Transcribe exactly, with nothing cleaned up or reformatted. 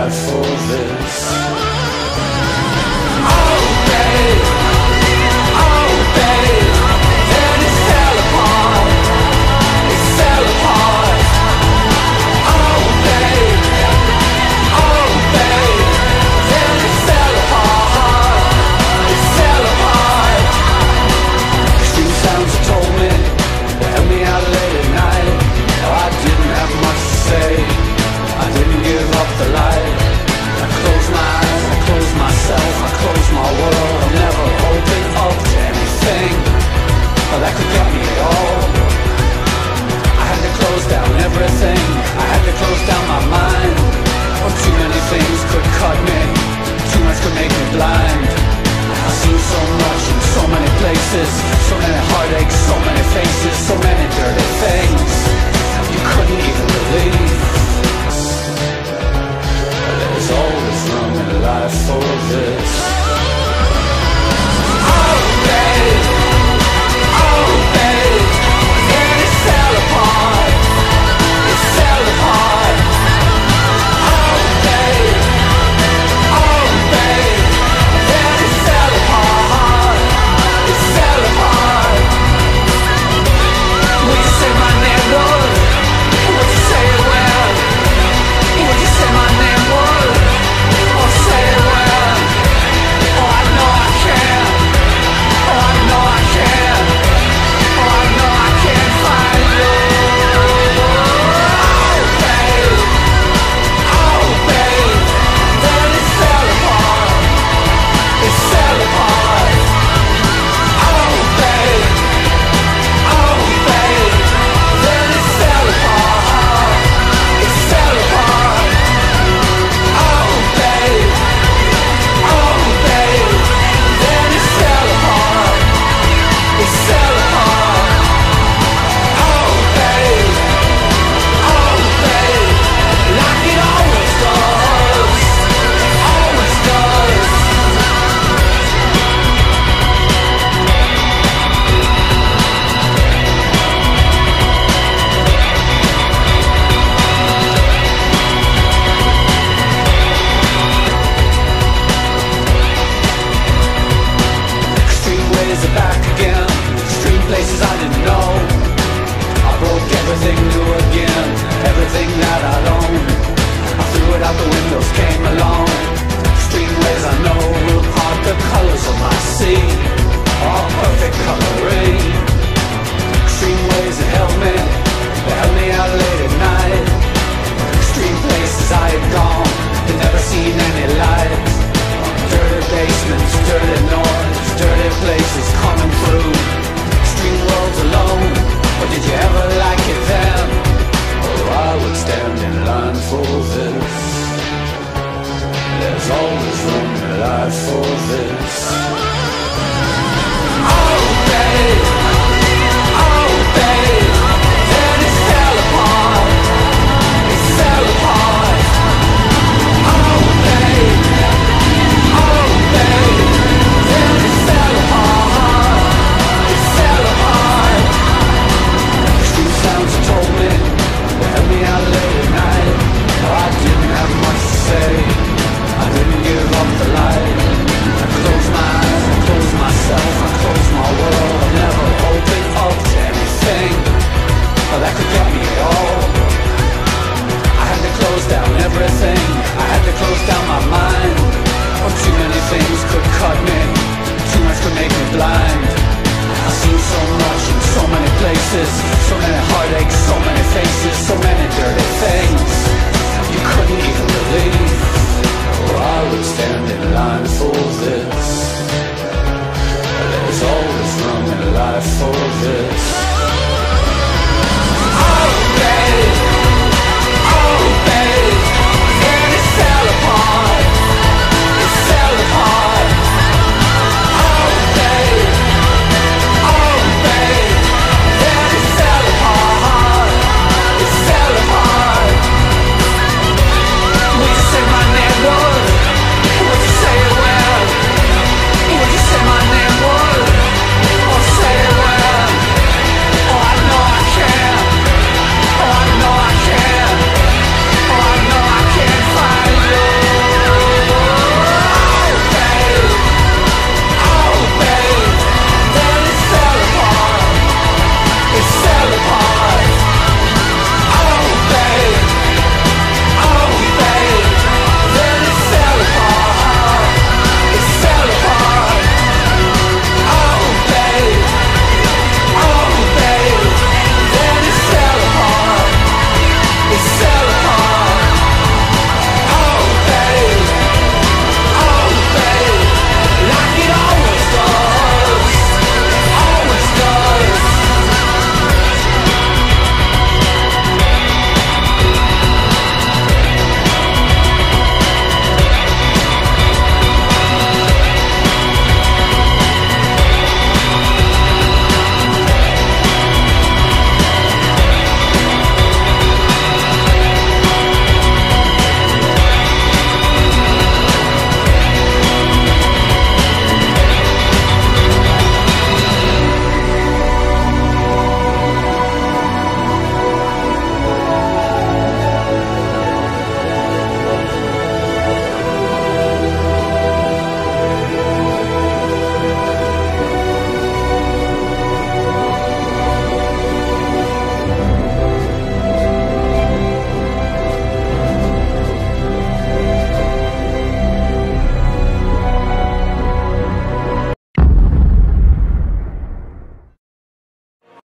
life for this. Oh babe, oh babe, then it fell apart, it fell apart. Oh babe, oh babe, then it fell apart, it fell apart. Street sounds have told me, they held me out late at night. Oh, I didn't have much to say, I didn't give up the light. I closed my eyes, I closed myself, I closed my world. I'm never open up to anything that could get me at all. I had to close down everything, I had to close down my mind. Oh, too many things could cut me, too much could make me blind. I've seen so much in so many places, so many heartaches, so many faces, so many dirty things you couldn't even believe. There's always room in life for this. Oh babe, oh babe, then it fell apart, it fell apart. Oh babe, oh babe, then it fell apart, it fell apart. Would you say my name, Lord? Would you say it well? Would you say my name, Lord? Oh, say it well. Oh, I know I can. Oh, I know I can. Oh, I know I can find you. Oh, babe. Oh, babe. Then it fell apart. It fell apart. Oh, babe. Oh, babe. Then it fell apart. It fell apart. Oh, babe. Oh, babe. Then it fell apart. It fell apart. Oh, babe. Oh, babe. Like it always does. Always does. Extreme ways are back again, extreme places I didn't know. I broke everything new again, everything that I'd owned. I threw it out the windows, came along. Extreme ways I know will part the colors of my sea, all perfect coloring. Extreme ways that held me, they held me out late at night. Extreme places I had gone, had never seen any light. Dirty basements, dirty noise, dirty places coming through. Extreme worlds alone, or did you ever like it then? Oh, I would stand in line for this. There's always room in life for this.